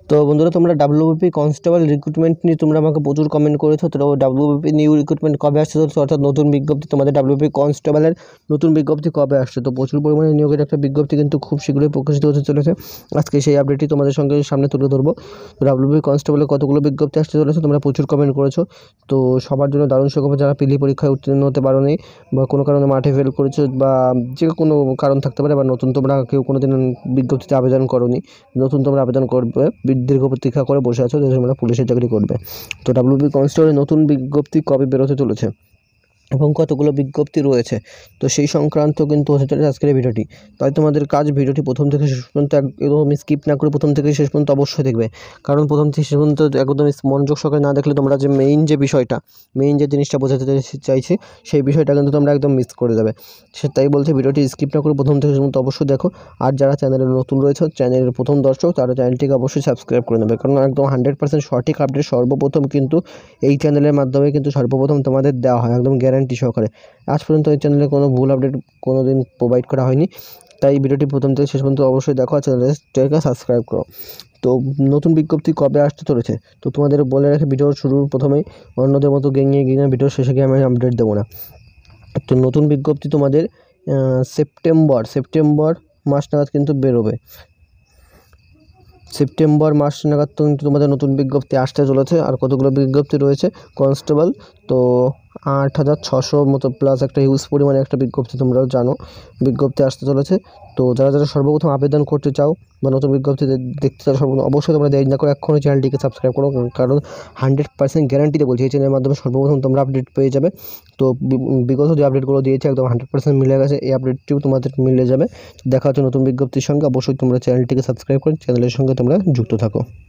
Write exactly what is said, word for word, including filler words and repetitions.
তো বন্ধুরা, তোমরা ডাব্লিউবিপি কনস্টেবল রিক্রুটমেন্ট নিয়ে তোমরা আমাকে প্রচুর কমেন্ট করেছো। তো ডাব্লিউবিপি নিউ রিক্রুটমেন্ট কবে আসছে, অর্থাৎ নতুন বিজ্ঞপ্তি, তোমাদের ডাব্লিউবিপি কনস্টেবলের নতুন বিজ্ঞপ্তি কবে আসছে। তো প্রচুর পরিমাণে নিয়োগের একটা বিজ্ঞপ্তি কিন্তু খুব শীঘ্রই প্রকাশিত হতে চলেছে। আজকে সেই আপডেটটি তোমাদের সঙ্গে সামনে তুলে ধরবো। তো ডাব্লিউবিপি কনস্টেবলের কতগুলো বিজ্ঞপ্তি আসতে চলেছে, তোমরা প্রচুর কমেন্ট করেছো। তো সবার জন্য দারুণ সুখবর, যারা পিলি পরীক্ষায় উত্তীর্ণ হতে পারো নি বা কোনো কারণে মাঠে ফেল করেছো বা যে কোনো কারণ থাকতে পারে, বা নতুন তোমরা কেউ কোনো দিন বিজ্ঞপ্তিতে আবেদন করোনি, নতুন তোমরা আবেদন করবে, দীর্ঘ প্রতীক্ষা করে বসে আছো যে তোমরা পুলিশের চাকরি করবে। তো ডাব্লিউবি কনস্টেবলের নতুন বিজ্ঞপ্তি কবে বেরোতে চলেছে এবং কতগুলো বিজ্ঞপ্তি রয়েছে, তো সেই সংক্রান্ত কিন্তু হতে চলেছে আজকের এই ভিডিওটি। তাই তোমাদের কাজ ভিডিওটি প্রথম থেকে শেষ পর্যন্ত একদম স্কিপ না করে প্রথম থেকে শেষ পর্যন্ত অবশ্যই দেখবে, কারণ প্রথম থেকে শেষ পর্যন্ত একদম মনোযোগ সহকারে না দেখলে তোমরা যে মেইন যে বিষয়টা মেইন যে জিনিসটা বোঝাতে চাইছি সেই বিষয়টা কিন্তু তোমরা একদম মিস করে যাবে। সে তাই বলছে ভিডিওটি স্কিপ না করে প্রথম থেকে শেষ পর্যন্ত অবশ্যই দেখো। আর যারা চ্যানেলে নতুন রয়েছে, চ্যানেলের প্রথম দর্শক, তারা চ্যানেলটিকে অবশ্যই সাবস্ক্রাইব করে নেবে, কারণ একদম হান্ড্রেড পার্সেন্ট সঠিক আপডেট সর্বপ্রথম কিন্তু এই চ্যানেলের মাধ্যমে কিন্তু সর্বপ্রথম তোমাদের দেওয়া হয়, একদম গ্যারান্টি সহকারে। আজ পর্যন্ত এই চ্যানেলে কোনো ভুল আপডেট কোনো দিন প্রোভাইড করা হয়নি। তাই ভিডিওটি প্রথম থেকে শেষ পর্যন্ত অবশ্যই দেখো, আর চ্যানেলটাকে সাবস্ক্রাইব করো। তো নতুন বিজ্ঞপ্তি কবে আসতে চলেছে, তো তোমাদের বলে রাখি, ভিডিওর শুরুর প্রথমেই অন্যদের মতো গেঙিয়ে গিয়ে ভিডিওর শেষে গিয়ে আমি আপডেট দেবো না। তো নতুন বিজ্ঞপ্তি তোমাদের সেপ্টেম্বর সেপ্টেম্বর মাস নাগাদ কিন্তু বেরোবে। সেপ্টেম্বর মাস নাগাদ কিন্তু তোমাদের নতুন বিজ্ঞপ্তি আসতে চলেছে। আর কতগুলো বিজ্ঞপ্তি রয়েছে কনস্টেবল, তো আট হাজার ছশো মতো প্লাস একটা হিউজ পরিমাণে একটা বিজ্ঞপ্তি, তোমরাও জানো বিজ্ঞপ্তি আসতে চলেছে। তো যারা যারা সর্বপ্রথম আবেদন করতে চাও বা নতুন বিজ্ঞপ্তি দেখতে চাও, সর্বপ্রথম অবশ্যই তোমরা দেরি না করে এক্ষুনি চ্যানেলটিকে সাবস্ক্রাইব করো, কারণ হান্ড্রেড পার্সেন্ট গ্যারান্টিতে বলছি এই চ্যানেলের মাধ্যমে সর্বপ্রথম তোমরা আপডেট পেয়ে যাবে। তো বিগত যে আপডেটগুলো দিয়েছে একদম হান্ড্রেড পার্সেন্ট মিলে গেছে, এই আপডেটটিও তোমাদের মিলে যাবে। দেখা হচ্ছে নতুন বিজ্ঞপ্তির সঙ্গে। অবশ্যই তোমরা চ্যানেলটিকে সাবস্ক্রাইব করে চ্যানেলের সঙ্গে তোমরা যুক্ত থাকো।